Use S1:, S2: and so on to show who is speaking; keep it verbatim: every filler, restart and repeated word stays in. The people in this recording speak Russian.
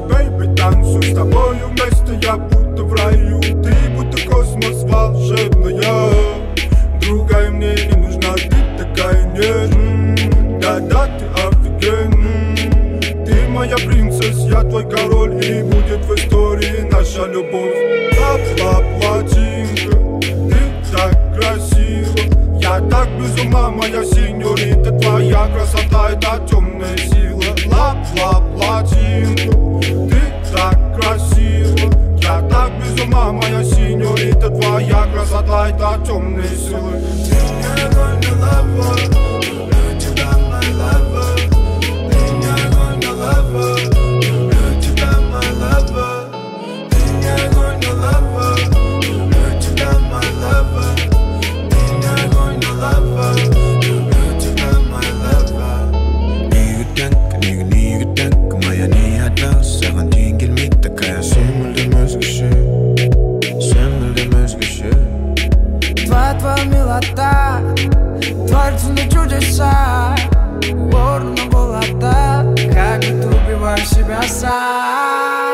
S1: Танцуй, бэйби, танцуй, с тобою вместе я будто в раю. Ты будто космос волшебная, другая мне не нужна, ты такая нежная. Да-да, ты офигенная, ты моя принцесса, я твой король, и будет в истории наша любовь. Лап-лап-латинка, ты так красива, я так без ума, моя сеньорита, твоя красота — это темная сила. Лап-лап-латинка, ты так красива, я так без ума, моя сеньорита, твоя красота — это темные силы. Ты не огонь, не лава, люблю тебя, my lover. Ты не огонь, не лава, люблю тебя, my lover. Ты не огонь, не лава, люблю тебя, my lover. Ты не огонь, не лава, люблю тебя, my lover.
S2: Нигде-тенка, нигде-нигде-тенка, моя не одна, саған дейін келмейді такая. Сен мүлдем өзгеше, сен мүлдем өзгеше.
S3: Твоя, твоя милота творит на чудеса, горно молода, как ты убиваешь себя сам.